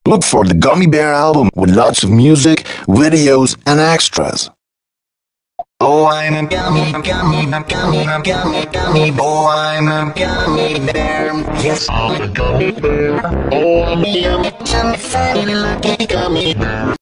Look for the Gummy Bear album with lots of music, videos, and extras. Oh, I'm a gummy boy, I'm a gummy bear. Yes, I'm a gummy bear. Oh, I'm a yummy, funny, lucky gummy bear.